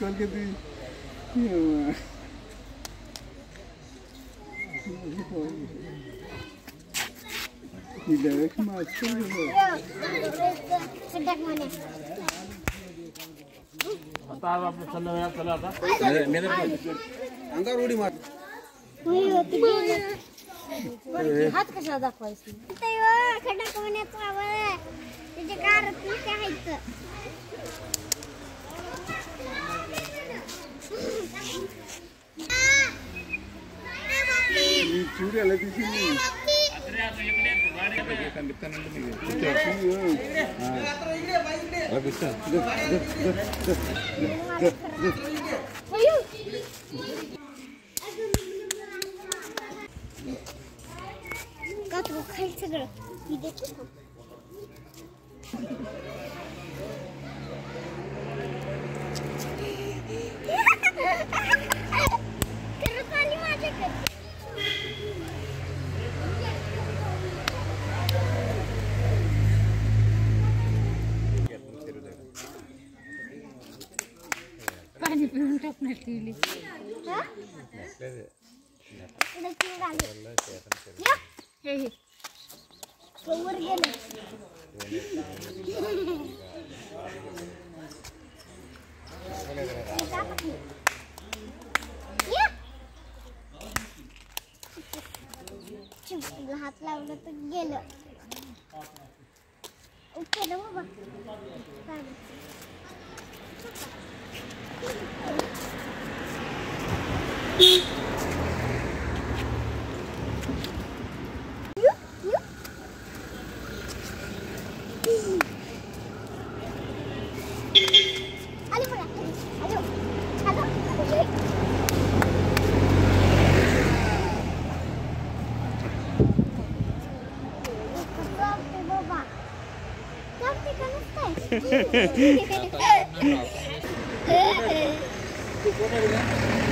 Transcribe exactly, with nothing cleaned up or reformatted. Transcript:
call किती direct master आता आपलं चला वेळा चला आता मेरे अंगावर उडी मार हात कशाला दाखवायचे खड्डा कोण्याचा आवाज त्याचे कारच नसते हायचं चूड़ी आला तिची का तू खायचं सगळं मी देते करत आली माझ्याकडे पाणी पिऊन टाकणार ठेवली हे हे वर गेलं चिमटीला हात लावलं तर गेलं ओके ना बाबा तू कोण आहे